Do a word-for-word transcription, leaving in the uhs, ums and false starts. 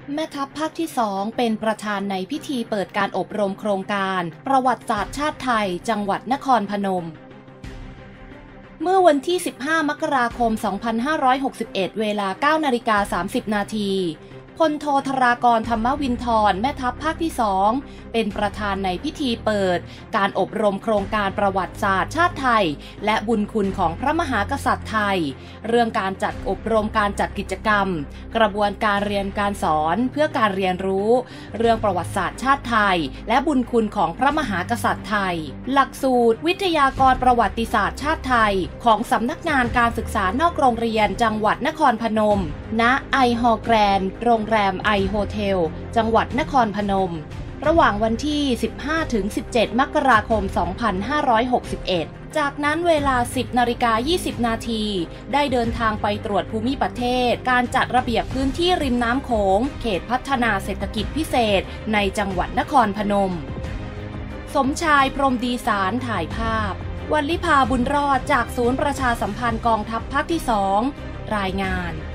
แม่ทัพภาคที่สองเป็นประธานในพิธีเปิดการอบรมโครงการประวัติศาสตร์ชาติไทยจังหวัดนครพนมเมื่อวันที่สิบห้ามกราคมสองพันห้าร้อยหกสิบเอ็ดเวลา เก้านาฬิกาสามสิบนาทีพลโทธรากรธรรมวินทรแม่ทัพภาคที่สองเป็นประธานในพิธีเปิดการอบรมโครงการประวัติศาสตร์ชาติไทยและบุญคุณของพระมหากษัตริย์ไทยเรื่องการจัดอบรมการจัดกิจกรรมกระบวนการเรียนการสอนเพื่อการเรียนรู้เรื่องประวัติศาสตร์ชาติไทยและบุญคุณของพระมหากษัตริย์ไทยหลักสูตรวิทยากรประวัติศาสตร์ชาติไทยของสำนักงานการศึกษานอกโรงเรียนจังหวัดนครพนมณไอฮอลแกรนด์โรงแรมไอโฮเทลจังหวัดนครพนมระหว่างวันที่ สิบห้าถึงสิบเจ็ด มกราคม สองพันห้าร้อยหกสิบเอ็ด จากนั้นเวลา สิบนาฬิกายี่สิบนาทีได้เดินทางไปตรวจภูมิประเทศการจัดระเบียบพื้นที่ริมน้ำโขงเขตพัฒนาเศรษฐกิจพิเศษในจังหวัดนครพนมสมชายพรหมดีสารถ่ายภาพวรรลิภาบุญรอดจากศูนย์ประชาสัมพันธ์กองทัพภาคที่สองรายงาน